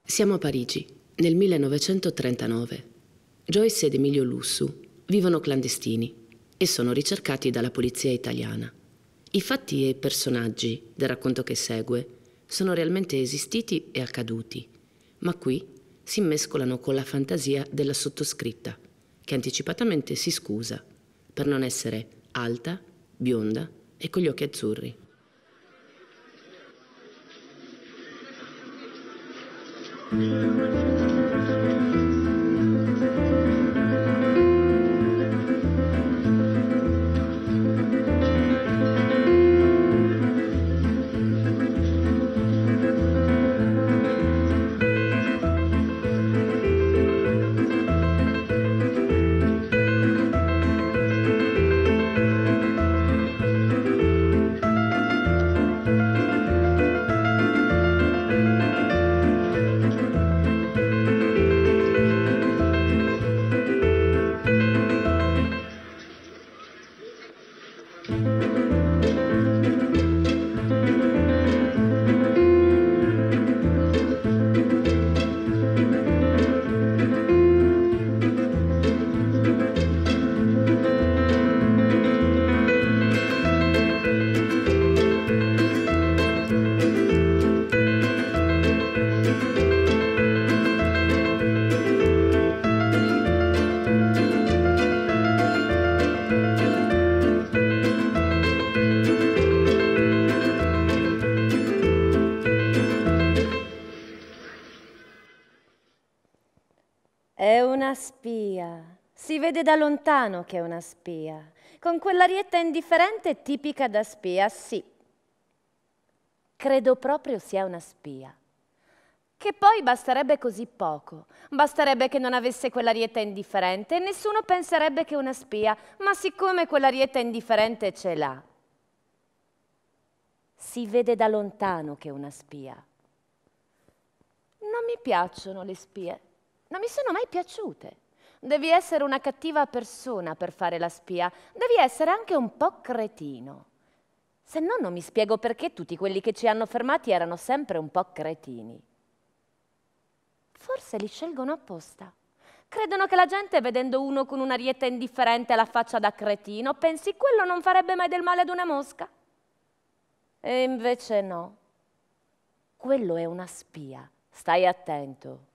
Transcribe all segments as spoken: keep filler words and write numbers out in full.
Siamo a Parigi, nel millenovecentotrentanove. Joyce ed Emilio Lussu vivono clandestini e sono ricercati dalla polizia italiana. I fatti e i personaggi del racconto che segue sono realmente esistiti e accaduti, ma qui si mescolano con la fantasia della sottoscritta, che anticipatamente si scusa per non essere alta, bionda e con gli occhi azzurri. È una spia. Si vede da lontano che è una spia. Con quell'arietta indifferente tipica da spia, sì. Credo proprio sia una spia. Che poi basterebbe così poco. Basterebbe che non avesse quell'arietta indifferente e nessuno penserebbe che è una spia, ma siccome quell'arietta indifferente ce l'ha, si vede da lontano che è una spia. Non mi piacciono le spie. Non mi sono mai piaciute. Devi essere una cattiva persona per fare la spia. Devi essere anche un po' cretino. Se no non mi spiego perché tutti quelli che ci hanno fermati erano sempre un po' cretini. Forse li scelgono apposta. Credono che la gente, vedendo uno con un'arietta indifferente alla faccia da cretino, pensi quello non farebbe mai del male ad una mosca. E invece no. Quello è una spia. Stai attento.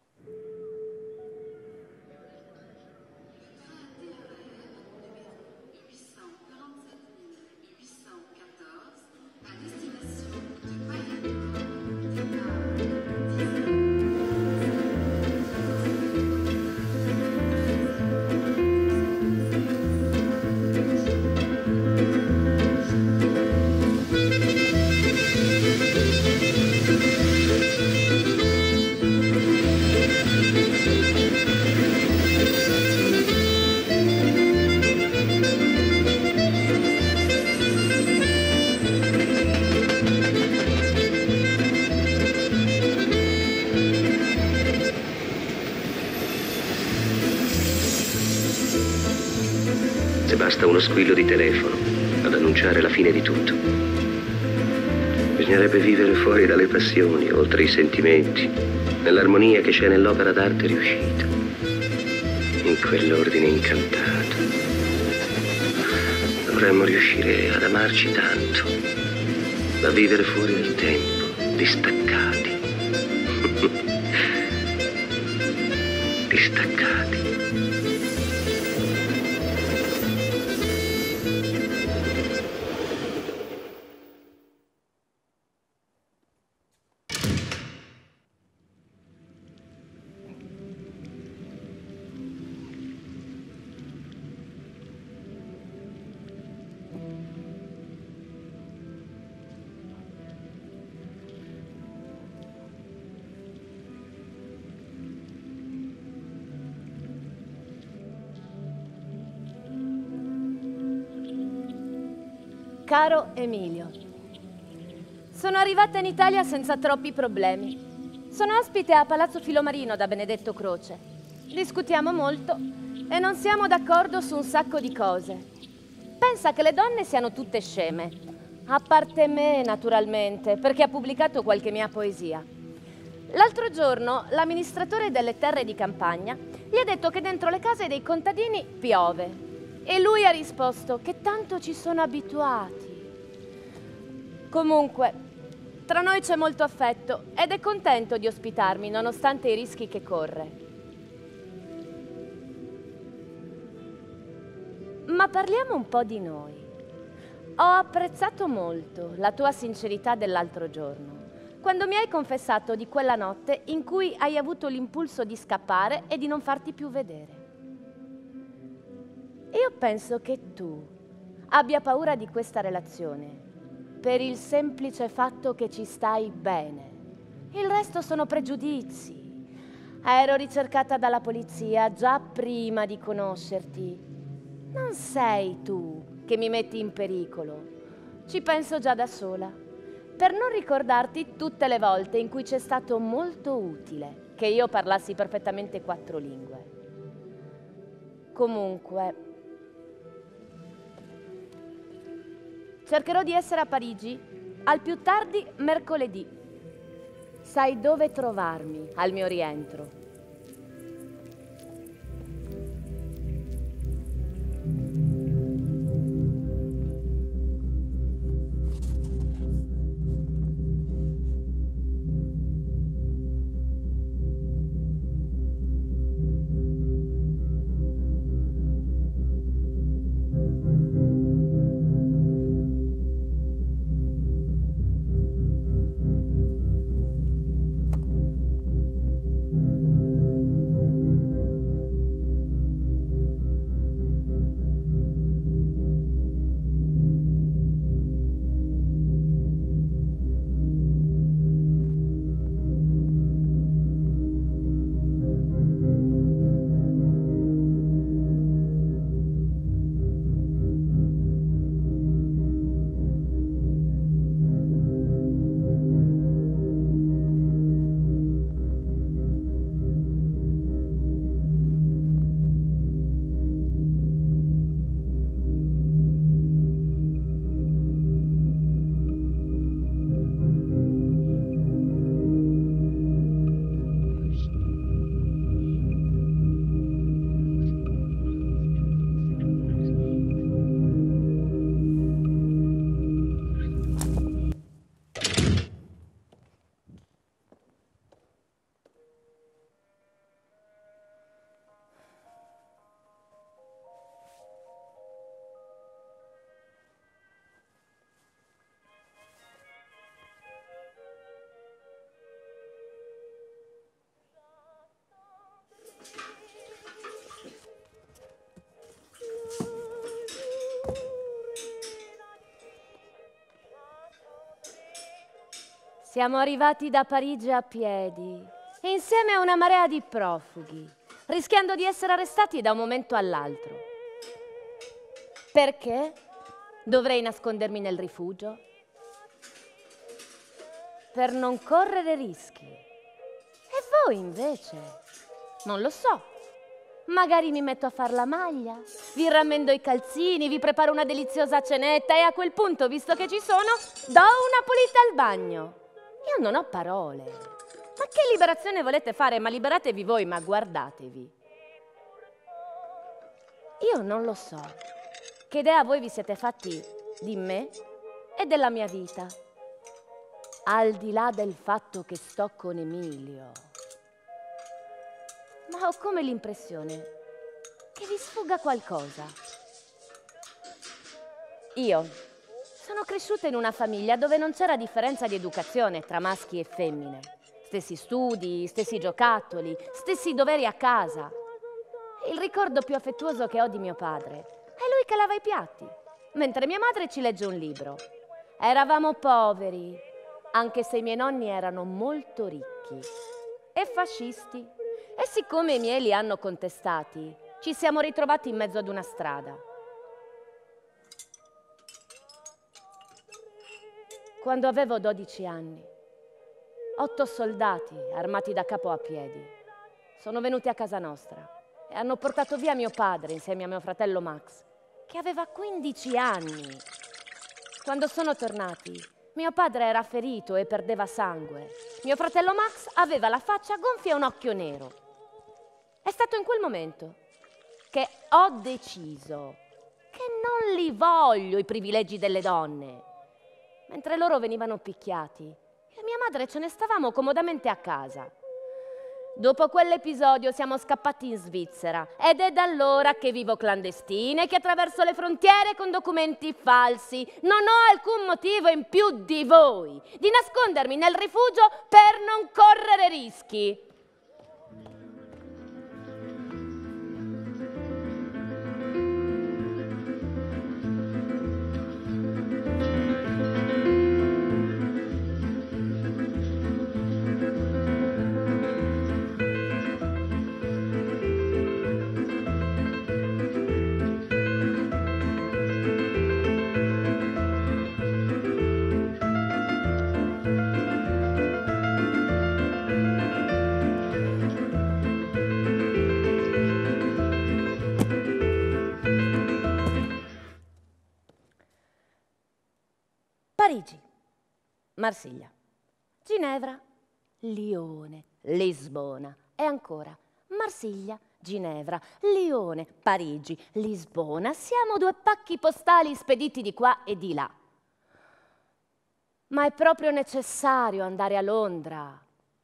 Basta uno squillo di telefono ad annunciare la fine di tutto. Bisognerebbe vivere fuori dalle passioni, oltre i sentimenti, nell'armonia che c'è nell'opera d'arte riuscita, in quell'ordine incantato. Dovremmo riuscire ad amarci tanto, da vivere fuori dal tempo, distaccati. Distaccati. Caro Emilio, sono arrivata in Italia senza troppi problemi. Sono ospite a Palazzo Filomarino da Benedetto Croce. Discutiamo molto e non siamo d'accordo su un sacco di cose. Pensa che le donne siano tutte sceme, a parte me naturalmente, perché ha pubblicato qualche mia poesia. L'altro giorno l'amministratore delle terre di campagna gli ha detto che dentro le case dei contadini piove. E lui ha risposto che tanto ci sono abituati. Comunque, tra noi c'è molto affetto ed è contento di ospitarmi nonostante i rischi che corre. Ma parliamo un po' di noi. Ho apprezzato molto la tua sincerità dell'altro giorno, quando mi hai confessato di quella notte in cui hai avuto l'impulso di scappare e di non farti più vedere. Io penso che tu abbia paura di questa relazione per il semplice fatto che ci stai bene. Il resto sono pregiudizi. Ero ricercata dalla polizia già prima di conoscerti. Non sei tu che mi metti in pericolo. Ci penso già da sola, per non ricordarti tutte le volte in cui c'è stato molto utile che io parlassi perfettamente quattro lingue. Comunque, cercherò di essere a Parigi al più tardi mercoledì. Sai dove trovarmi al mio rientro. Siamo arrivati da Parigi a piedi, insieme a una marea di profughi, rischiando di essere arrestati da un momento all'altro. Perché dovrei nascondermi nel rifugio? Per non correre rischi. E voi invece? Non lo so. Magari mi metto a far la maglia, vi rammendo i calzini, vi preparo una deliziosa cenetta e a quel punto, visto che ci sono, do una pulita al bagno. Io non ho parole. Ma che liberazione volete fare? Ma liberatevi voi, ma guardatevi. Io non lo so. Che idea voi vi siete fatti di me e della mia vita? Al di là del fatto che sto con Emilio. Ma ho come l'impressione che vi sfugga qualcosa. Io sono cresciuta in una famiglia dove non c'era differenza di educazione tra maschi e femmine. Stessi studi, stessi giocattoli, stessi doveri a casa. Il ricordo più affettuoso che ho di mio padre è lui che lava i piatti, mentre mia madre ci legge un libro. Eravamo poveri, anche se i miei nonni erano molto ricchi e fascisti. E siccome i miei li hanno contestati, ci siamo ritrovati in mezzo ad una strada. Quando avevo dodici anni, otto soldati armati da capo a piedi sono venuti a casa nostra e hanno portato via mio padre insieme a mio fratello Max, che aveva quindici anni. Quando sono tornati, mio padre era ferito e perdeva sangue Mio fratello Max aveva la faccia gonfia e un occhio nero. È stato in quel momento che ho deciso che non li voglio i privilegi delle donne. Mentre loro venivano picchiati, io e mia madre ce ne stavamo comodamente a casa. Dopo quell'episodio siamo scappati in Svizzera ed è da allora che vivo clandestina e che attraverso le frontiere con documenti falsi. Non ho alcun motivo in più di voi di nascondermi nel rifugio per non correre rischi. Parigi, Marsiglia, Ginevra, Lione, Lisbona e ancora Marsiglia, Ginevra, Lione, Parigi, Lisbona. Siamo due pacchi postali spediti di qua e di là. Ma è proprio necessario andare a Londra.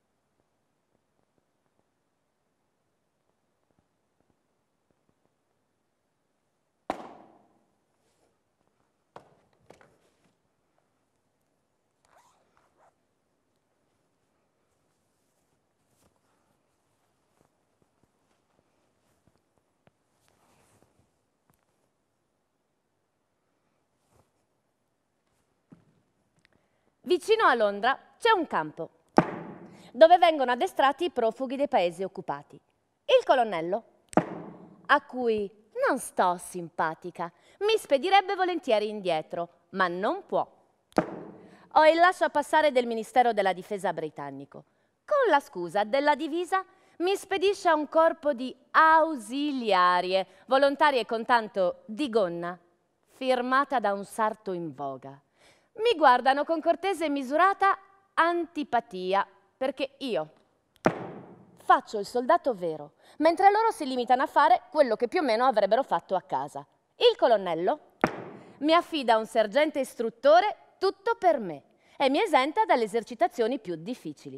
Vicino a Londra c'è un campo dove vengono addestrati i profughi dei paesi occupati. Il colonnello, a cui non sto simpatica, mi spedirebbe volentieri indietro, ma non può. Ho il lasciapassare del Ministero della Difesa britannico. Con la scusa della divisa mi spedisce a un corpo di ausiliarie, volontarie con tanto di gonna, firmata da un sarto in voga. Mi guardano con cortese e misurata antipatia, perché io faccio il soldato vero, mentre loro si limitano a fare quello che più o meno avrebbero fatto a casa. Il colonnello mi affida un sergente istruttore tutto per me e mi esenta dalle esercitazioni più difficili.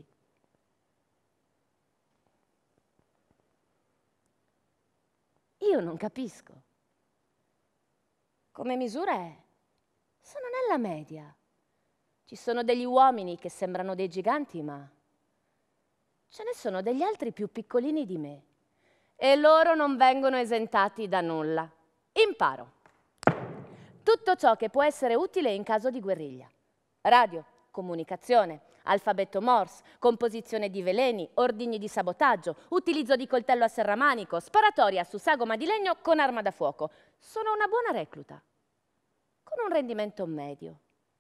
Io non capisco. Come misure sono nella media. Ci sono degli uomini che sembrano dei giganti, ma ce ne sono degli altri più piccolini di me. E loro non vengono esentati da nulla. Imparo tutto ciò che può essere utile in caso di guerriglia. Radio, comunicazione, alfabeto Morse, composizione di veleni, ordini di sabotaggio, utilizzo di coltello a serramanico, sparatoria su sagoma di legno con arma da fuoco. Sono una buona recluta, con un rendimento medio.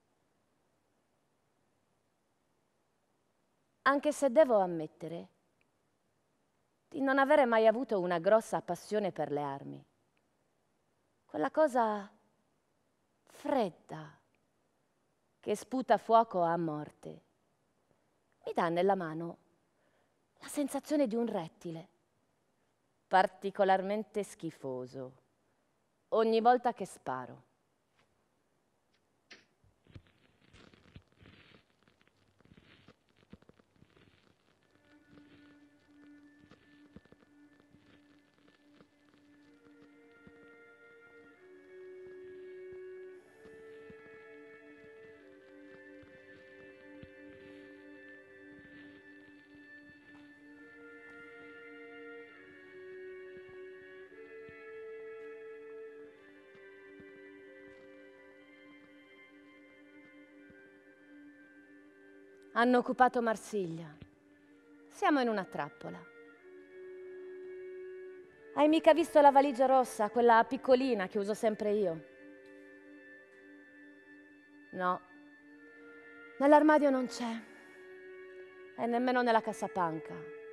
Anche se devo ammettere di non avere mai avuto una grossa passione per le armi. Quella cosa fredda che sputa fuoco a morte mi dà nella mano la sensazione di un rettile particolarmente schifoso ogni volta che sparo. Hanno occupato Marsiglia. Siamo in una trappola. Hai mica visto la valigia rossa, quella piccolina che uso sempre io? No, nell'armadio non c'è. E nemmeno nella cassapanca.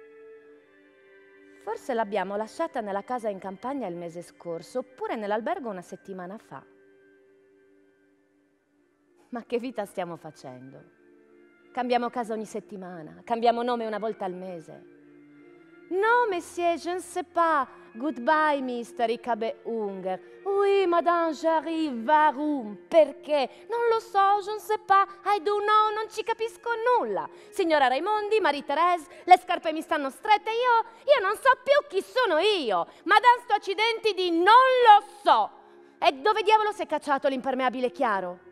Forse l'abbiamo lasciata nella casa in campagna il mese scorso, oppure nell'albergo una settimana fa. Ma che vita stiamo facendo? Cambiamo casa ogni settimana, cambiamo nome una volta al mese. No, monsieur, je ne sais pas. Goodbye, mister Ikabe Unger. Oui, madame, j'arrive, varum. Perché? Non lo so, je ne sais pas. I do know, non ci capisco nulla. Signora Raimondi, Marie-Thérèse, le scarpe mi stanno strette, io, io non so più chi sono io. Madame, sto accidenti di non lo so. E dove diavolo si è cacciato l'impermeabile chiaro?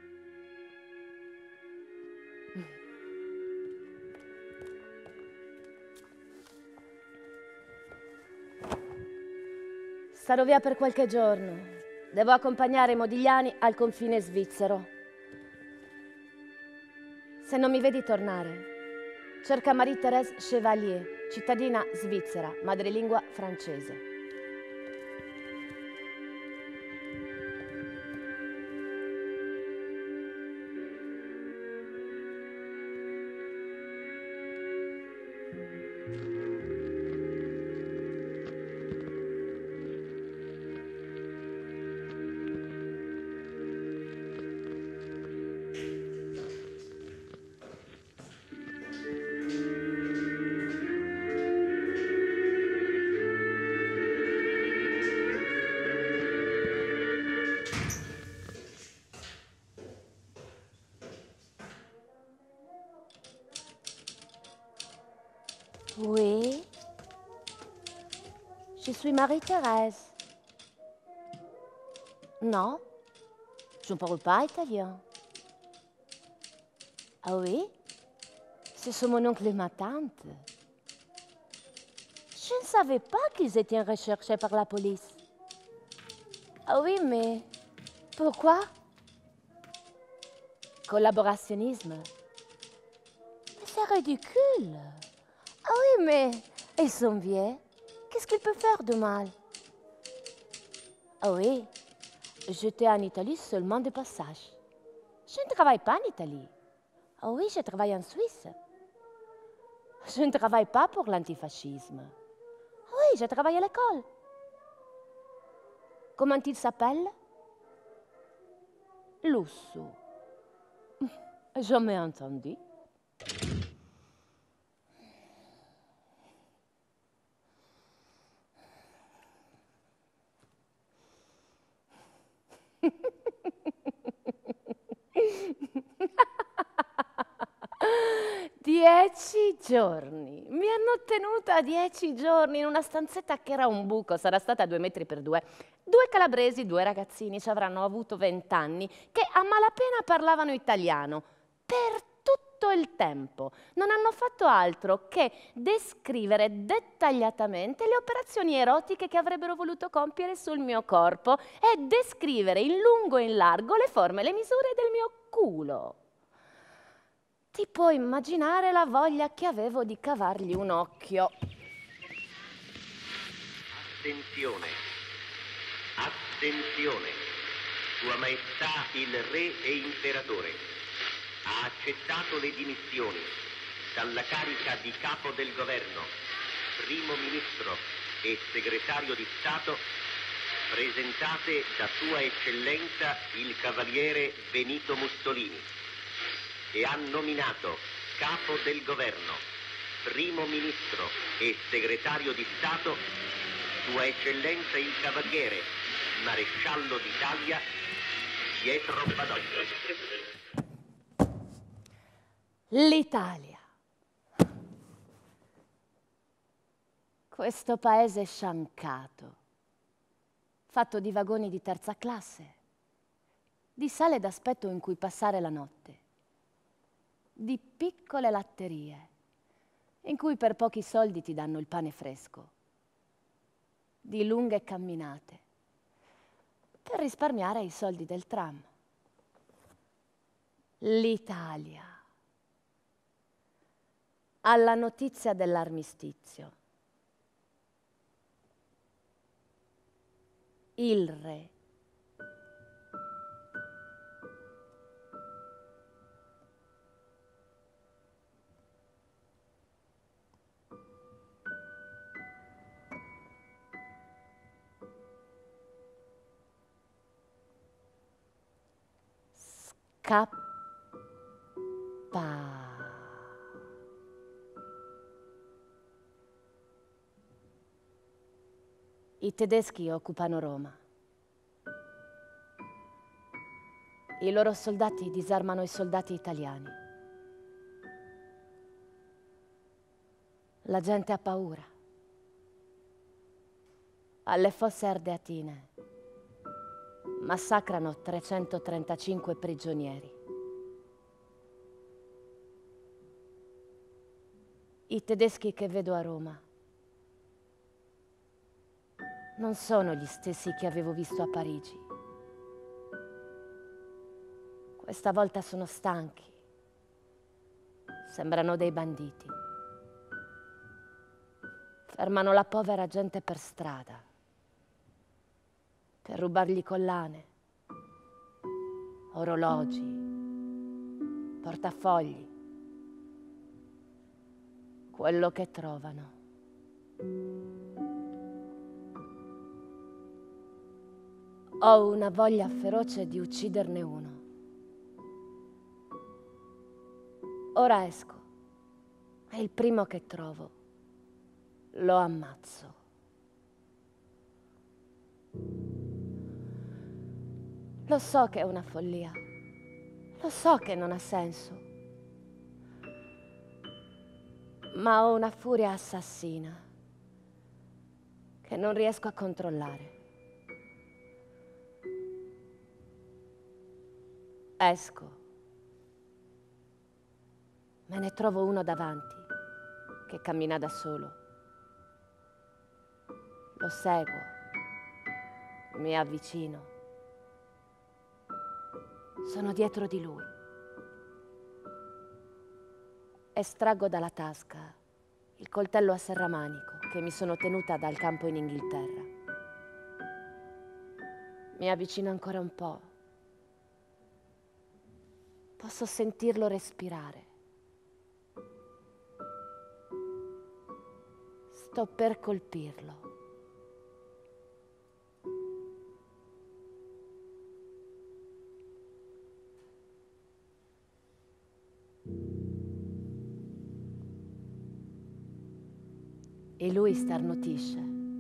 Starò via per qualche giorno. Devo accompagnare i Modigliani al confine svizzero. Se non mi vedi tornare, cerca Marie-Thérèse Chevalier, cittadina svizzera, madrelingua francese. Oui, je suis Marie-Thérèse. Non, je ne parle pas italien. Ah oui? C'est mon oncle et ma tante. Je ne savais pas qu'ils étaient recherchés par la police. Ah oui, mais pourquoi? Collaborationnisme. Mais c'est ridicule. Ah oui, mais ils sont vieux. Qu'est-ce qu'ils peuvent faire de mal? Ah oui, j'étais en Italie seulement de passage. Je ne travaille pas en Italie. Ah oui, je travaille en Suisse. Je ne travaille pas pour l'antifascisme. Oui, je travaille à l'école. Comment il s'appelle? Lusso. Jamais entendu. Dieci giorni. Mi hanno tenuta dieci giorni in una stanzetta che era un buco, sarà stata due metri per due. Due calabresi, due ragazzini, ci avranno avuto vent'anni, che a malapena parlavano italiano. Per tutto il tempo. Non hanno fatto altro che descrivere dettagliatamente le operazioni erotiche che avrebbero voluto compiere sul mio corpo e descrivere in lungo e in largo le forme e le misure del mio culo. Ti puoi immaginare la voglia che avevo di cavargli un occhio. Attenzione, attenzione, Sua Maestà il Re e Imperatore ha accettato le dimissioni dalla carica di Capo del Governo, Primo Ministro e Segretario di Stato presentate da Sua Eccellenza il Cavaliere Benito Mussolini e ha nominato Capo del Governo, Primo Ministro e Segretario di Stato Sua Eccellenza il Cavaliere Maresciallo d'Italia Pietro Badoglio. L'Italia. Questo paese sciancato, fatto di vagoni di terza classe, di sale d'aspetto in cui passare la notte, di piccole latterie in cui per pochi soldi ti danno il pane fresco, di lunghe camminate per risparmiare i soldi del tram. L'Italia. Alla notizia dell'armistizio, il re scappa. I tedeschi occupano Roma. I loro soldati disarmano i soldati italiani. La gente ha paura. Alle Fosse Ardeatine massacrano trecentotrentacinque prigionieri. I tedeschi che vedo a Roma non sono gli stessi che avevo visto a Parigi. Questa volta sono stanchi. Sembrano dei banditi. Fermano la povera gente per strada per rubargli collane, orologi, portafogli, quello che trovano. Ho una voglia feroce di ucciderne uno. Ora esco e il primo che trovo lo ammazzo. Lo so che è una follia. Lo so che non ha senso. Ma ho una furia assassina che non riesco a controllare. Esco. Me ne trovo uno davanti che cammina da solo. Lo seguo. Mi avvicino. Sono dietro di lui. Estraggo dalla tasca il coltello a serramanico che mi sono tenuta dal campo in Inghilterra. Mi avvicino ancora un po'. Posso sentirlo respirare. Sto per colpirlo. E lui starnutisce.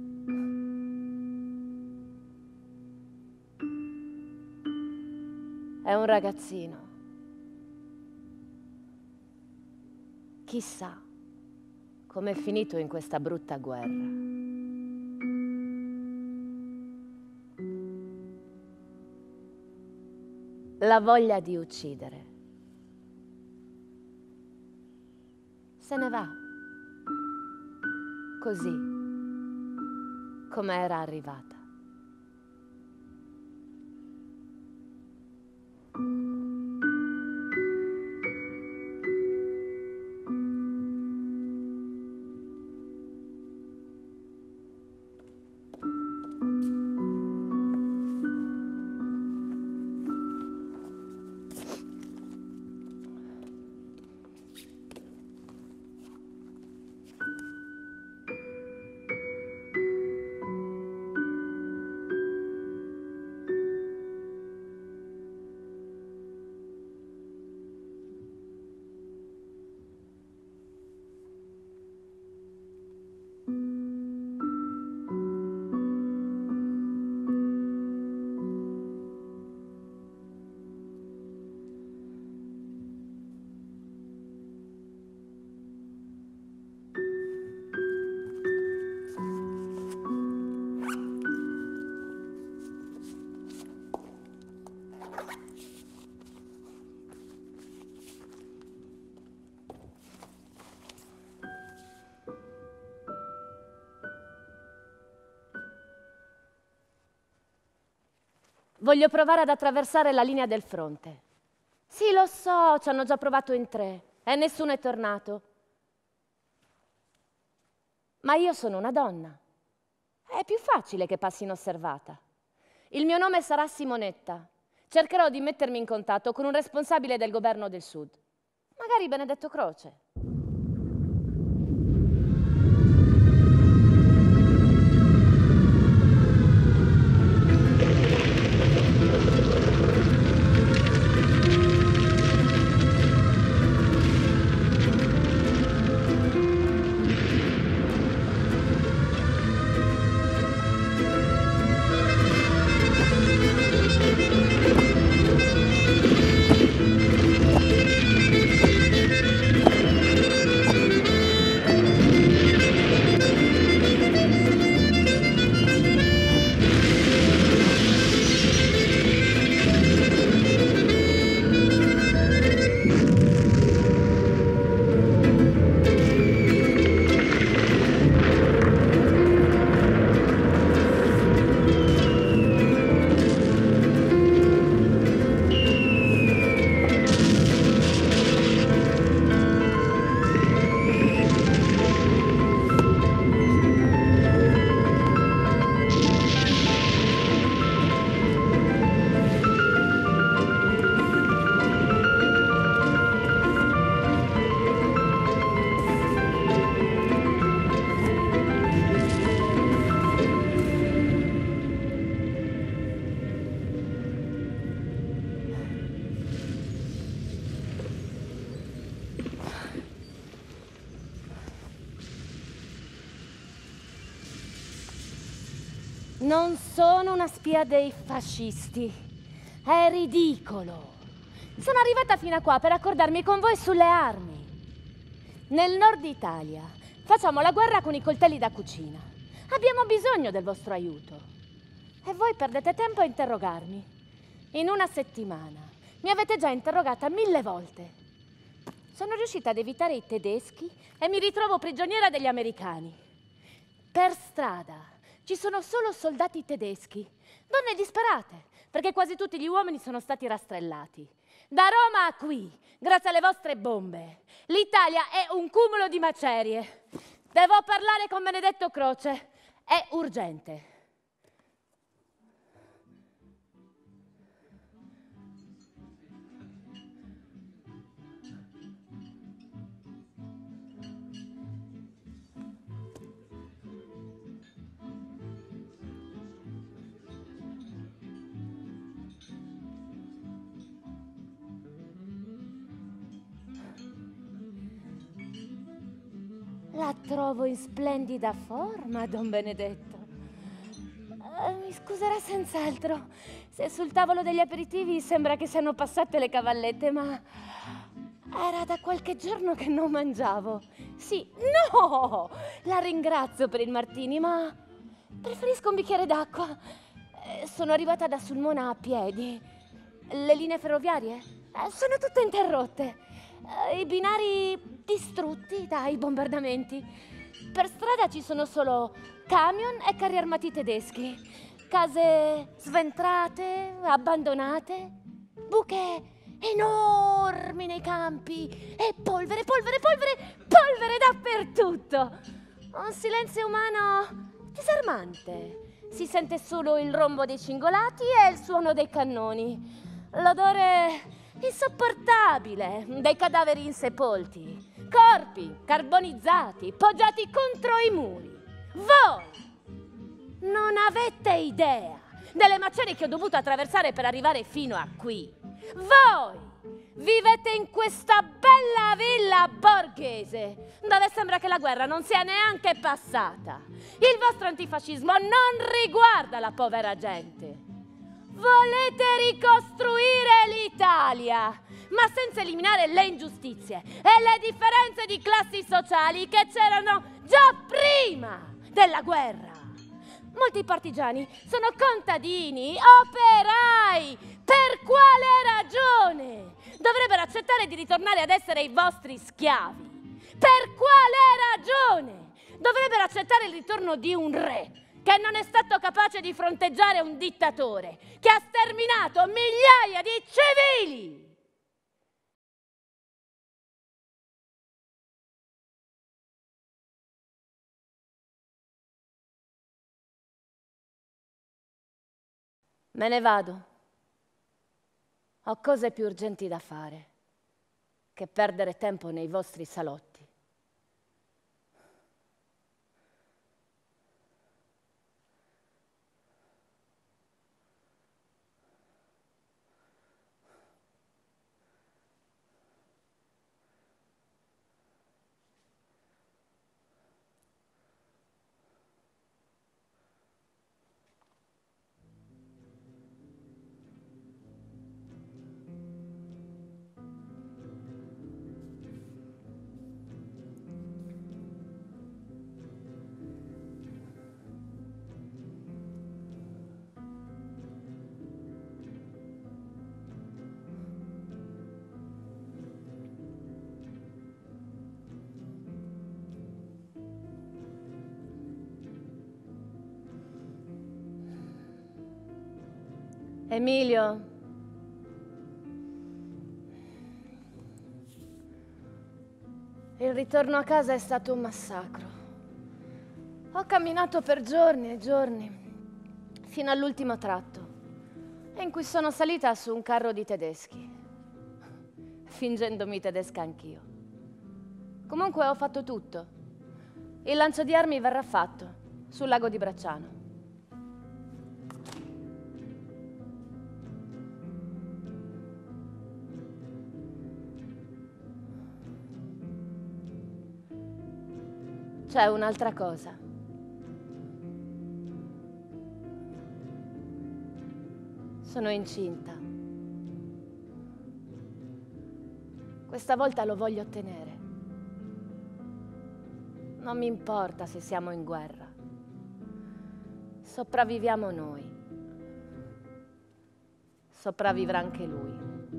È un ragazzino. Chissà com'è finito in questa brutta guerra. La voglia di uccidere se ne va. Così come era arrivata. Voglio provare ad attraversare la linea del fronte. Sì, lo so, ci hanno già provato in tre e nessuno è tornato. Ma io sono una donna. È più facile che passi inosservata. Il mio nome sarà Simonetta. Cercherò di mettermi in contatto con un responsabile del governo del Sud. Magari Benedetto Croce. Non sono una spia dei fascisti. È ridicolo. Sono arrivata fino a qua per accordarmi con voi sulle armi. Nel nord Italia facciamo la guerra con i coltelli da cucina. Abbiamo bisogno del vostro aiuto. E voi perdete tempo a interrogarmi. In una settimana mi avete già interrogata mille volte. Sono riuscita ad evitare i tedeschi e mi ritrovo prigioniera degli americani. Per strada ci sono solo soldati tedeschi, donne disperate, perché quasi tutti gli uomini sono stati rastrellati. Da Roma a qui, grazie alle vostre bombe, l'Italia è un cumulo di macerie. Devo parlare con Benedetto Croce. È urgente. La trovo in splendida forma, Don Benedetto. Eh, mi scuserà senz'altro se sul tavolo degli aperitivi sembra che siano passate le cavallette, ma era da qualche giorno che non mangiavo. Sì, no! La ringrazio per il martini, ma preferisco un bicchiere d'acqua. Eh, sono arrivata da Sulmona a piedi. Le linee ferroviarie? Eh, sono tutte interrotte. Eh, I binari distrutti dai bombardamenti. Per strada ci sono solo camion e carri armati tedeschi, case sventrate, abbandonate, buche enormi nei campi e polvere, polvere, polvere, polvere dappertutto. Un silenzio umano disarmante. Si sente solo il rombo dei cingolati e il suono dei cannoni. L'odore insopportabile dei cadaveri insepolti. Corpi carbonizzati, poggiati contro i muri. Voi non avete idea delle macerie che ho dovuto attraversare per arrivare fino a qui. Voi vivete in questa bella villa borghese, dove sembra che la guerra non sia neanche passata. Il vostro antifascismo non riguarda la povera gente. Volete ricostruire l'Italia, ma senza eliminare le ingiustizie e le differenze di classi sociali che c'erano già prima della guerra. Molti partigiani sono contadini, operai. Per quale ragione dovrebbero accettare di ritornare ad essere i vostri schiavi? Per quale ragione dovrebbero accettare il ritorno di un re che non è stato capace di fronteggiare un dittatore che ha sterminato migliaia di civili? Me ne vado. Ho cose più urgenti da fare che perdere tempo nei vostri salotti. Emilio, il ritorno a casa è stato un massacro. Ho camminato per giorni e giorni, fino all'ultimo tratto, in cui sono salita su un carro di tedeschi, fingendomi tedesca anch'io. Comunque ho fatto tutto. Il lancio di armi verrà fatto sul lago di Bracciano. C'è un'altra cosa. Sono incinta. Questa volta lo voglio ottenere. Non mi importa se siamo in guerra. Sopravviviamo noi. Sopravvivrà anche lui.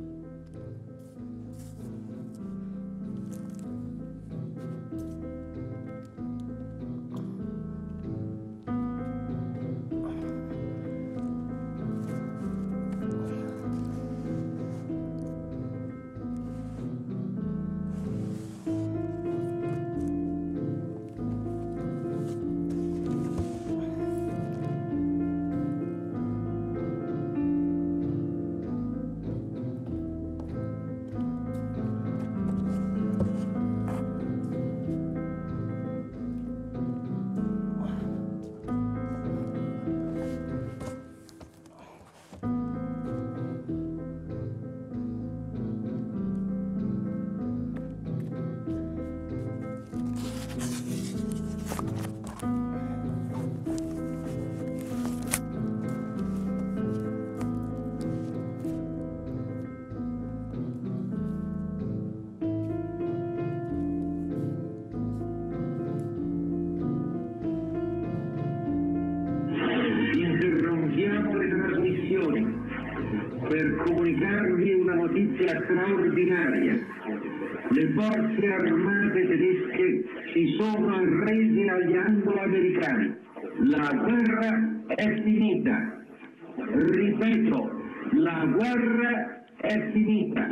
Per comunicarvi una notizia straordinaria. Le forze armate tedesche si sono arrese agli anglo-americani. La guerra è finita. Ripeto, la guerra è finita.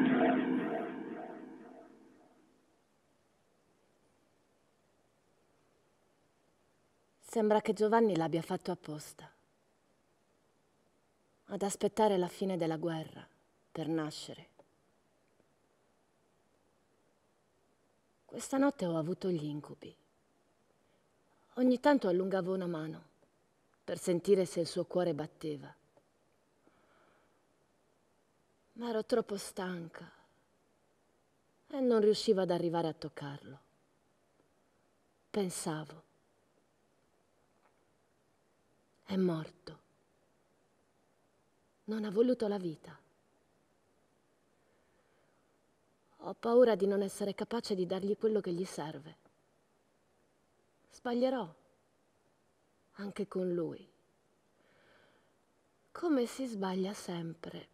Sembra che Giovanni l'abbia fatto apposta. Ad aspettare la fine della guerra per nascere. Questa notte ho avuto gli incubi. Ogni tanto allungavo una mano per sentire se il suo cuore batteva. Ma ero troppo stanca e non riuscivo ad arrivare a toccarlo. Pensavo, è morto. Non ha voluto la vita. Ho paura di non essere capace di dargli quello che gli serve. Sbaglierò, anche con lui. Come si sbaglia sempre.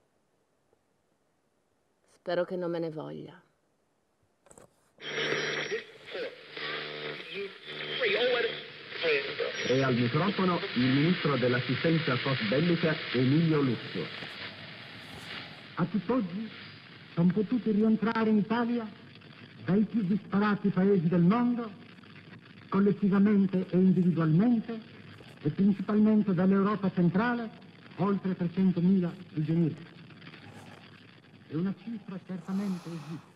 Spero che non me ne voglia. E al microfono il ministro dell'assistenza post-bellica Emilio Lussu. A tutt'oggi sono potuti rientrare in Italia dai più disparati paesi del mondo, collettivamente e individualmente, e principalmente dall'Europa centrale, oltre trecentomila prigionieri. È una cifra certamente esigua.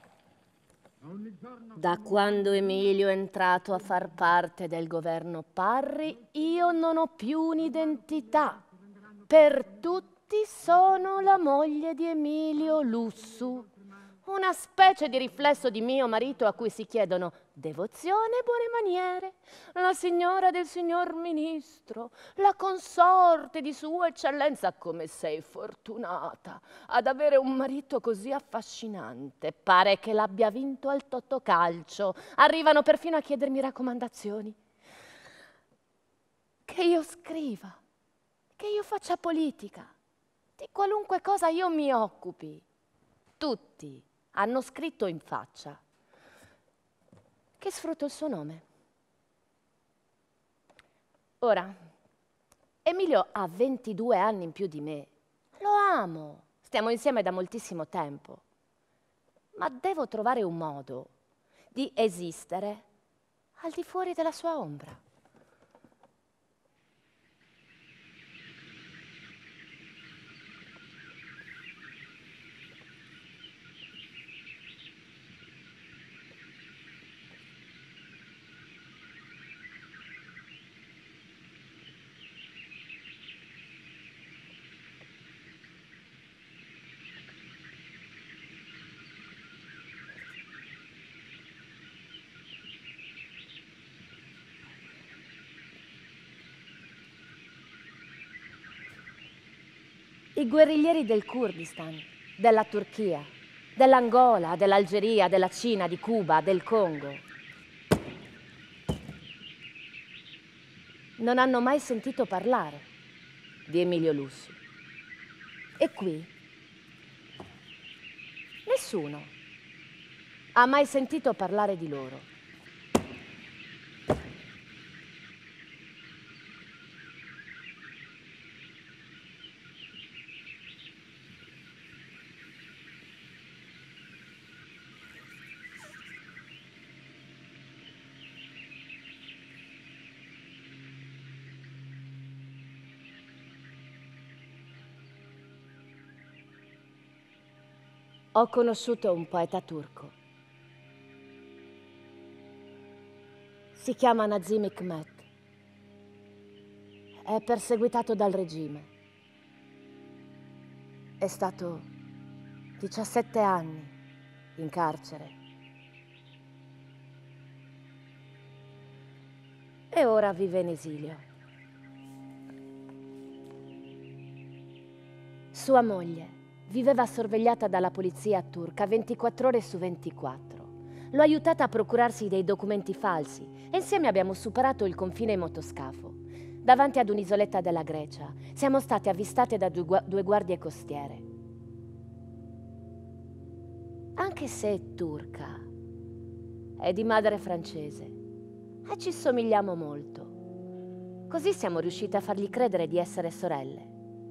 Da quando Emilio è entrato a far parte del governo Parri, io non ho più un'identità. Per tutti sono la moglie di Emilio Lussu, una specie di riflesso di mio marito a cui si chiedono devozione e buone maniere, la signora del signor ministro, la consorte di sua eccellenza. Come sei fortunata ad avere un marito così affascinante, pare che l'abbia vinto al Totocalcio, arrivano perfino a chiedermi raccomandazioni. Che io scriva, che io faccia politica, di qualunque cosa io mi occupi. Tutti hanno scritto in faccia che sfrutto il suo nome. Ora, Emilio ha ventidue anni in più di me. Lo amo, stiamo insieme da moltissimo tempo. Ma devo trovare un modo di esistere al di fuori della sua ombra. I guerriglieri del Kurdistan, della Turchia, dell'Angola, dell'Algeria, della Cina, di Cuba, del Congo. Non hanno mai sentito parlare di Emilio Lussu. E qui nessuno ha mai sentito parlare di loro. Ho conosciuto un poeta turco. Si chiama Nazım Hikmet. È perseguitato dal regime. È stato diciassette anni in carcere. E ora vive in esilio. Sua moglie viveva sorvegliata dalla polizia turca ventiquattro ore su ventiquattro. L'ho aiutata a procurarsi dei documenti falsi e insieme abbiamo superato il confine in motoscafo. Davanti ad un'isoletta della Grecia siamo state avvistate da due, gu- due guardie costiere. Anche se è turca, è di madre francese e ci somigliamo molto. Così siamo riuscite a fargli credere di essere sorelle.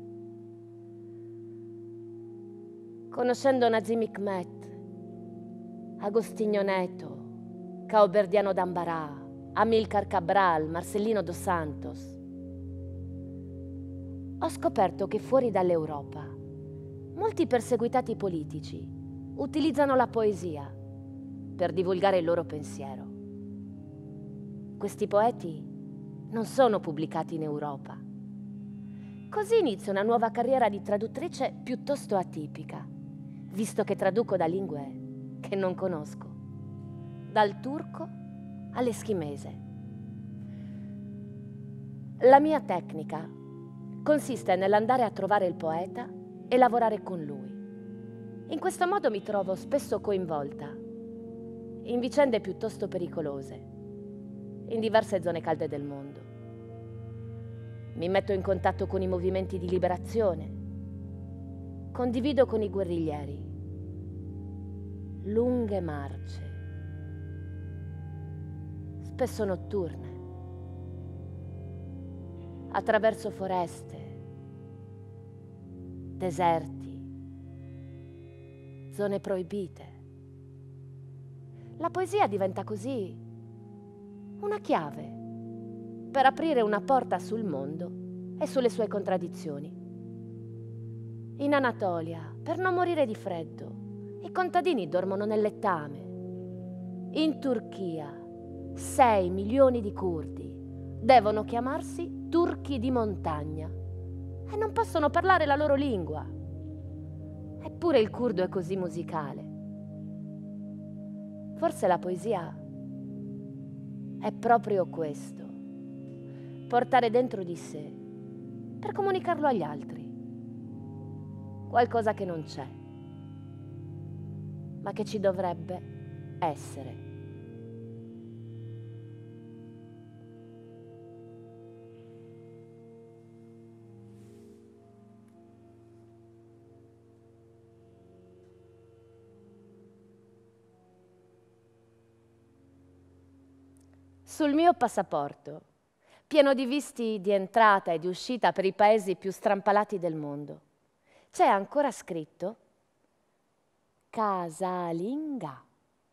Conoscendo Nazım Hikmet, Agostinho Neto, Caoberdiano d'Ambarà, Amilcar Cabral, Marcellino dos Santos, ho scoperto che fuori dall'Europa molti perseguitati politici utilizzano la poesia per divulgare il loro pensiero. Questi poeti non sono pubblicati in Europa. Così inizio una nuova carriera di traduttrice piuttosto atipica, visto che traduco da lingue che non conosco, dal turco all'eschimese. La mia tecnica consiste nell'andare a trovare il poeta e lavorare con lui. In questo modo mi trovo spesso coinvolta in vicende piuttosto pericolose, in diverse zone calde del mondo. Mi metto in contatto con i movimenti di liberazione, condivido con i guerriglieri lunghe marce, spesso notturne, attraverso foreste, deserti, zone proibite. La poesia diventa così una chiave per aprire una porta sul mondo e sulle sue contraddizioni. In Anatolia, per non morire di freddo, i contadini dormono nel lettame. In Turchia, sei milioni di curdi devono chiamarsi turchi di montagna e non possono parlare la loro lingua. Eppure il curdo è così musicale. Forse la poesia è proprio questo: portare dentro di sé per comunicarlo agli altri. Qualcosa che non c'è, ma che ci dovrebbe essere. Sul mio passaporto, pieno di visti di entrata e di uscita per i paesi più strampalati del mondo, c'è ancora scritto casalinga.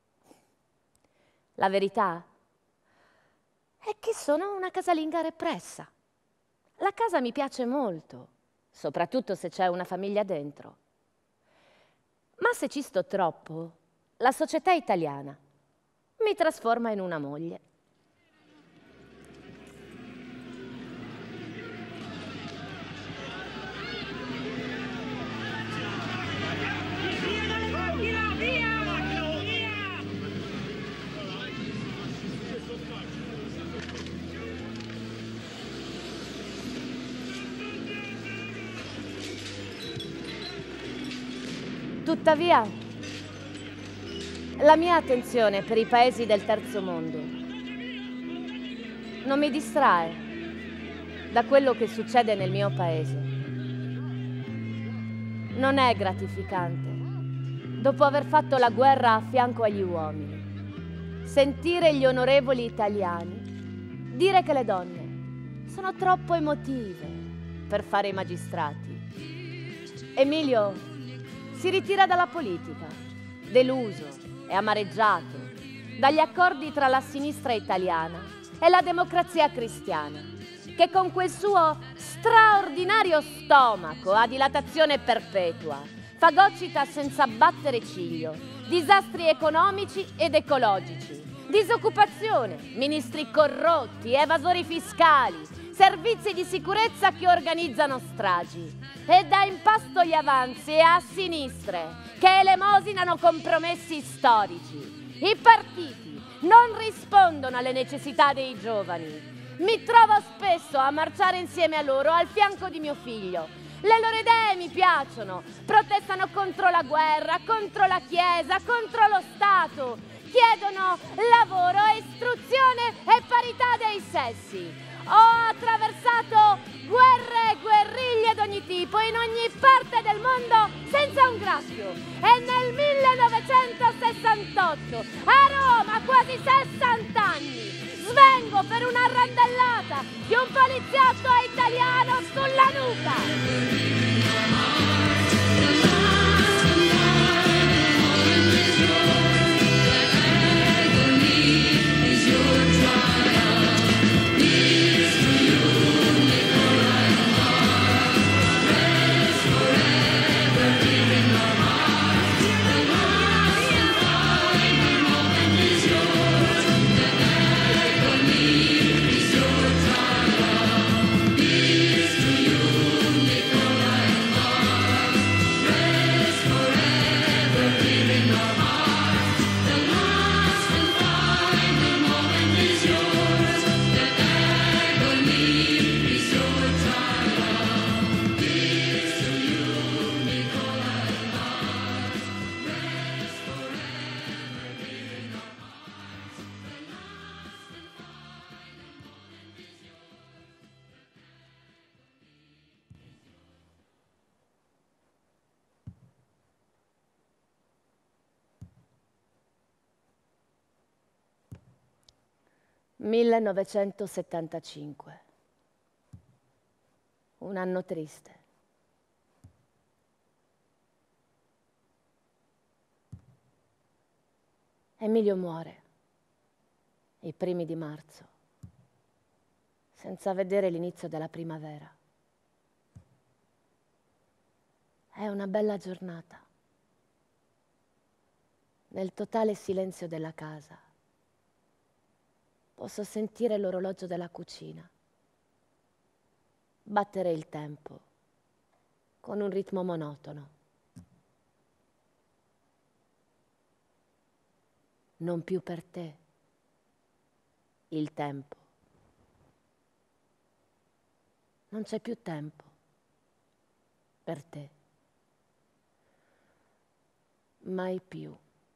La verità è che sono una casalinga repressa. La casa mi piace molto, soprattutto se c'è una famiglia dentro. Ma se ci sto troppo, la società italiana mi trasforma in una moglie. Tuttavia, la mia attenzione per i paesi del terzo mondo non mi distrae da quello che succede nel mio paese. Non è gratificante, dopo aver fatto la guerra a fianco agli uomini, sentire gli onorevoli italiani dire che le donne sono troppo emotive per fare i magistrati. Emilio si ritira dalla politica, deluso e amareggiato dagli accordi tra la sinistra italiana e la democrazia cristiana, che con quel suo straordinario stomaco a dilatazione perpetua fagocita senza battere ciglio disastri economici ed ecologici, disoccupazione, ministri corrotti, evasori fiscali, servizi di sicurezza che organizzano stragi e dà in pasto gli avanzi e a sinistre che elemosinano compromessi storici. I partiti non rispondono alle necessità dei giovani. Mi trovo spesso a marciare insieme a loro al fianco di mio figlio. Le loro idee mi piacciono, protestano contro la guerra, contro la Chiesa, contro lo Stato, chiedono lavoro, istruzione e parità dei sessi. Ho attraversato guerre e guerriglie d'ogni tipo in ogni parte del mondo senza un graffio. E nel millenovecentosessantotto, a Roma, quasi sessanta anni, svengo per una randellata di un poliziotto italiano sulla nuca. millenovecentosettantacinque. Un anno triste. Emilio muore i primi di marzo, senza vedere l'inizio della primavera. È una bella giornata. Nel totale silenzio della casa posso sentire l'orologio della cucina battere il tempo con un ritmo monotono. Non più per te, il tempo. Non c'è più tempo per te. Mai più.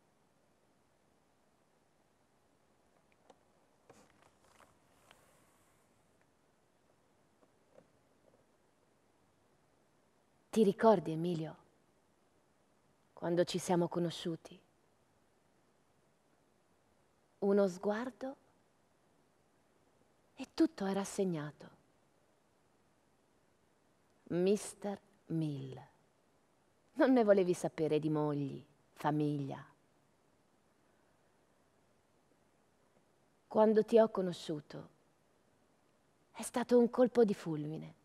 Ti ricordi, Emilio, quando ci siamo conosciuti? Uno sguardo e tutto era segnato. mister Mill. Non ne volevi sapere di mogli, famiglia. Quando ti ho conosciuto, è stato un colpo di fulmine.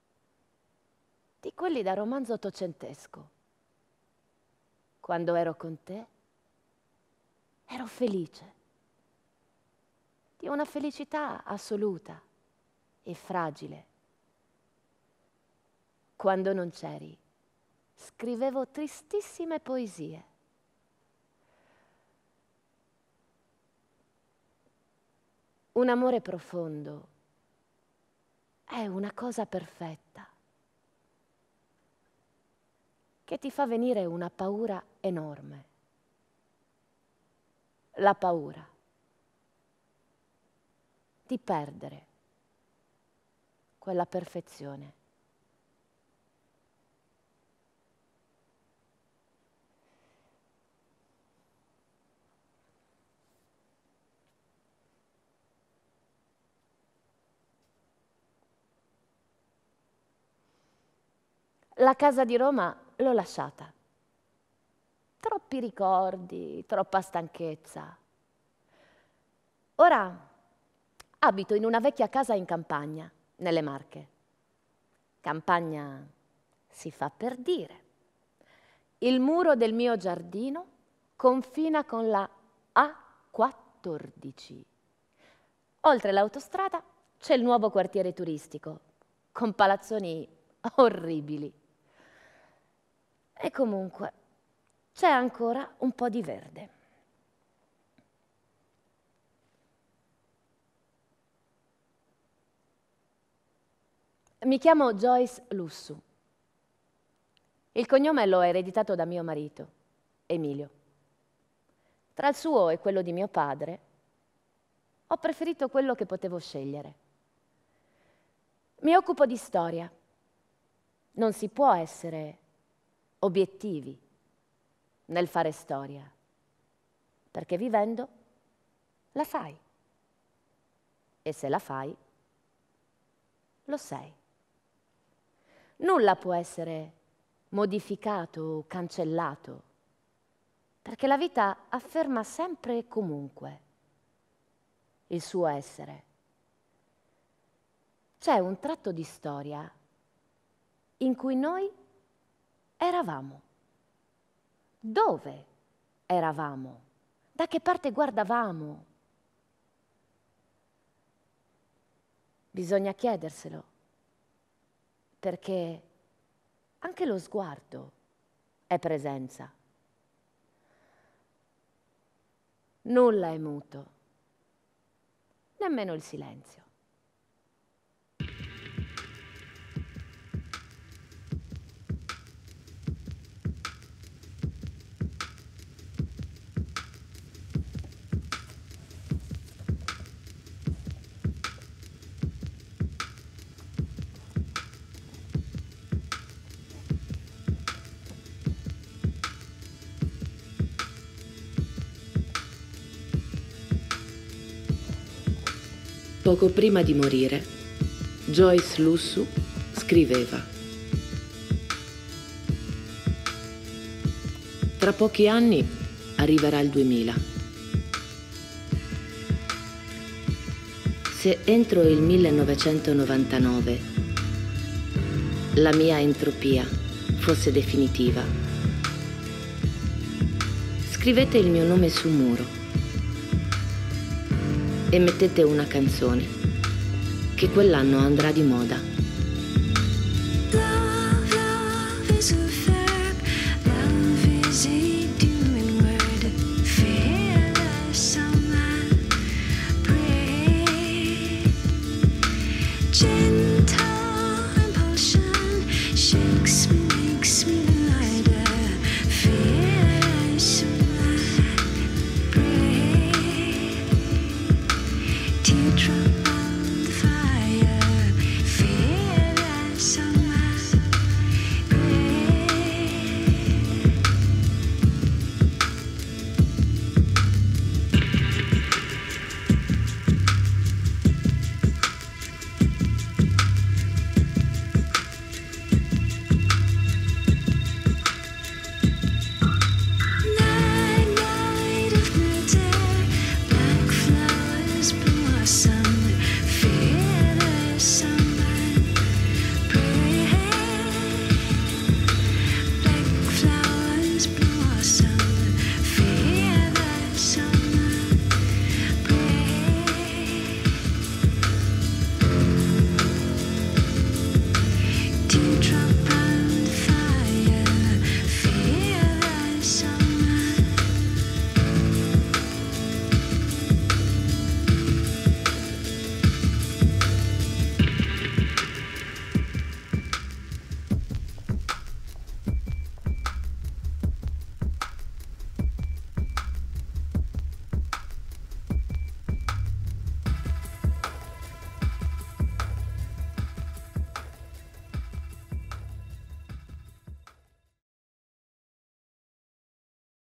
Di quelli da romanzo ottocentesco. Quando ero con te, ero felice. Di una felicità assoluta e fragile. Quando non c'eri, scrivevo tristissime poesie. Un amore profondo è una cosa perfetta. che ti fa venire una paura enorme. La paura di perdere quella perfezione. La casa di Roma l'ho lasciata. Troppi ricordi, troppa stanchezza. Ora abito in una vecchia casa in campagna, nelle Marche. Campagna si fa per dire. Il muro del mio giardino confina con la A quattordici. Oltre l'autostrada c'è il nuovo quartiere turistico, con palazzoni orribili. E comunque c'è ancora un po' di verde. Mi chiamo Joyce Lussu. Il cognome l'ho ereditato da mio marito, Emilio. Tra il suo e quello di mio padre ho preferito quello che potevo scegliere. Mi occupo di storia. Non si può essere obiettivi nel fare storia, perché vivendo la fai. E se la fai, lo sei. Nulla può essere modificato o cancellato, perché la vita afferma sempre e comunque il suo essere. C'è un tratto di storia in cui noi eravamo. Dove eravamo? Da che parte guardavamo? Bisogna chiederselo, perché anche lo sguardo è presenza. Nulla è muto, nemmeno il silenzio. Poco prima di morire, Joyce Lussu scriveva: tra pochi anni arriverà il duemila. Se entro il millenovecentonovantanove la mia entropia fosse definitiva, scrivete il mio nome su un muro e mettete una canzone che quell'anno andrà di moda.